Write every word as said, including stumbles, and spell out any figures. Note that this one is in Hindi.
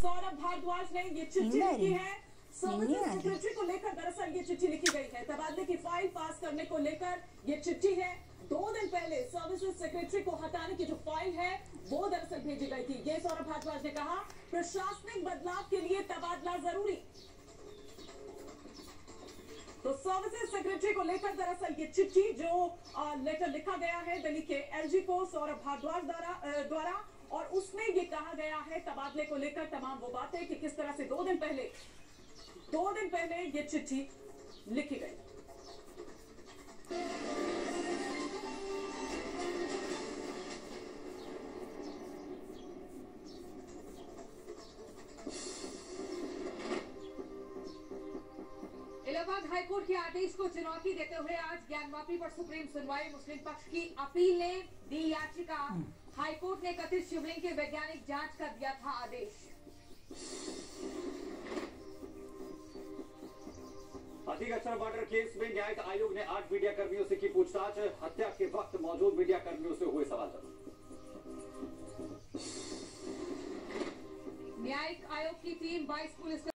सौरभ भारद्वाज ने ये चिट्ठी लिखी है। सर्विसेज सेक्रेटरी को लेकर दरअसल ये चिट्ठी लिखी गई है। तबादले की फाइल पास करने को लेकर ये चिट्ठी है। दो दिन पहले सर्विसेज सेक्रेटरी को हटाने की जो फाइल है वो दरअसल भेजी गई थी। ये सौरभ भारद्वाज ने कहा, प्रशासनिक बदलाव के लिए तबादला जरूरी। तो सर्विसेज सेक्रेटरी को लेकर दरअसल ये चिट्ठी जो आ, लेटर लिखा गया है दिल्ली के एलजी को सौरभ भारद्वाज द्वारा द्वारा और उसमें ये कहा गया है तबादले को लेकर तमाम वो बातें कि किस तरह से दो दिन पहले दो दिन पहले ये चिट्ठी लिखी गई। इलाहाबाद हाईकोर्ट के आदेश को चुनौती देते हुए आज ज्ञानवापी पर सुप्रीम सुनवाई। मुस्लिम पक्ष की अपील ने दी याचिका। हाईकोर्ट ने कथित शिवलिंग के वैज्ञानिक जांच का दिया था आदेश। अतिक्रमण मर्डर केस में न्यायिक आयोग ने आठ मीडिया कर्मियों से की पूछताछ। हत्या के वक्त मौजूद मीडिया कर्मियों से हुए सवाल जवाब। न्यायिक आयोग की टीम बाईस पुलिस